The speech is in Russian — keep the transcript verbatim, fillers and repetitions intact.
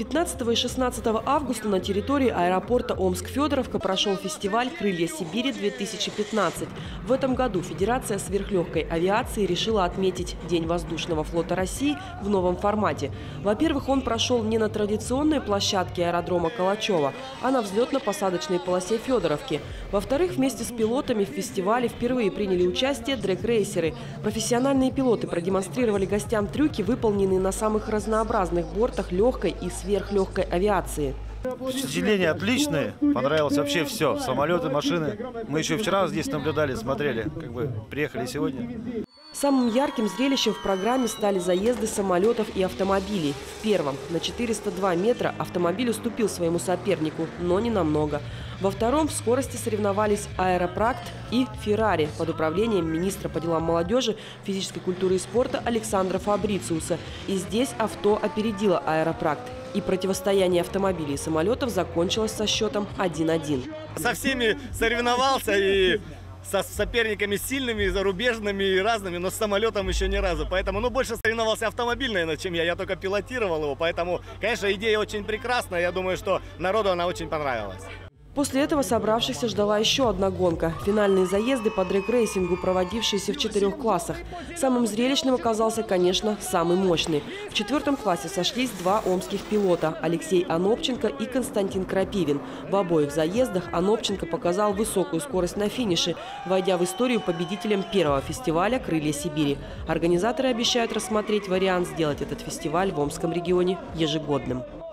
пятнадцатого и шестнадцатого августа на территории аэропорта Омск-Федоровка прошел фестиваль «Крылья Сибири-две тысячи пятнадцать». В этом году Федерация сверхлегкой авиации решила отметить День воздушного флота России в новом формате. Во-первых, он прошел не на традиционной площадке аэродрома Калачева, а на взлетно-посадочной полосе Федоровки. Во-вторых, вместе с пилотами в фестивале впервые приняли участие дрэг-рейсеры. Профессиональные пилоты продемонстрировали гостям трюки, выполненные на самых разнообразных бортах легкой и сверхлегкой авиации. Впечатления отличные, понравилось вообще все. Самолеты, машины. Мы еще вчера здесь наблюдали, смотрели, как бы приехали сегодня. Самым ярким зрелищем в программе стали заезды самолетов и автомобилей. В первом на четыреста два метра автомобиль уступил своему сопернику, но не намного. Во втором в скорости соревновались «Аэропракт» и «Феррари» под управлением министра по делам молодежи, физической культуры и спорта Александра Фабрициуса. И здесь авто опередило «Аэропракт». И противостояние автомобилей и самолетов закончилось со счетом один-один. Со всеми соревновался и со соперниками сильными, зарубежными и разными, но с самолетом еще ни разу. Поэтому, ну, больше соревновался автомобиль, наверное, чем я. Я только пилотировал его. Поэтому, конечно, идея очень прекрасная. Я думаю, что народу она очень понравилась. После этого собравшихся ждала еще одна гонка – финальные заезды по дрэг-рейсингу, проводившиеся в четырех классах. Самым зрелищным оказался, конечно, самый мощный. В четвертом классе сошлись два омских пилота – Алексей Анопченко и Константин Крапивин. В обоих заездах Анопченко показал высокую скорость на финише, войдя в историю победителем первого фестиваля «Крылья Сибири». Организаторы обещают рассмотреть вариант сделать этот фестиваль в Омском регионе ежегодным.